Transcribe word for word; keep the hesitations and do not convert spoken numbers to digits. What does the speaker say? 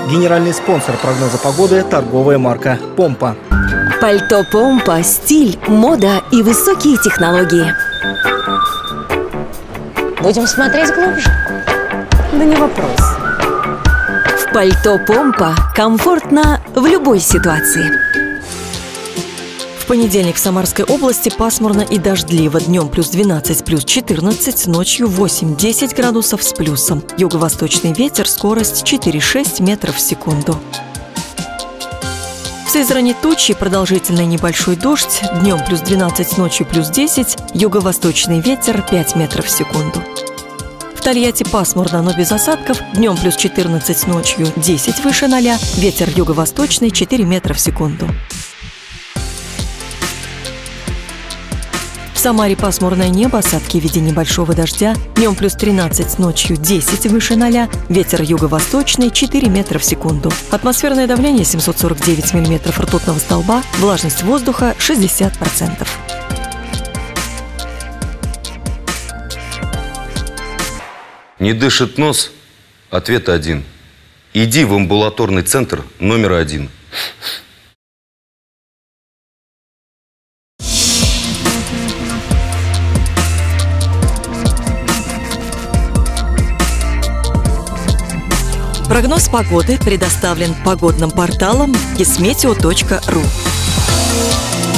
Генеральный спонсор прогноза погоды – торговая марка «Помпа». Пальто «Помпа» – стиль, мода и высокие технологии. Будем смотреть глубже? Да не вопрос. В пальто «Помпа» комфортно в любой ситуации. В понедельник в Самарской области пасмурно и дождливо. Днем плюс двенадцать, плюс четырнадцать, ночью восемь-десять градусов с плюсом. Юго-восточный ветер, скорость четыре-шесть метров в секунду. В Сызрани тучи, продолжительный небольшой дождь. Днем плюс двенадцать, ночью плюс десять. Юго-восточный ветер пять метров в секунду. В Тольятти пасмурно, но без осадков. Днем плюс четырнадцать, ночью десять выше ноля. Ветер юго-восточный четыре метра в секунду. В Самаре пасмурное небо, осадки в виде небольшого дождя. Днем плюс тринадцать, ночью десять выше ноля. Ветер юго-восточный четыре метра в секунду. Атмосферное давление семьсот сорок девять миллиметров ртутного столба. Влажность воздуха шестьдесят процентов. Не дышит нос? Ответ один. Иди в амбулаторный центр номер один. Прогноз погоды предоставлен погодным порталом кисметео точка ру.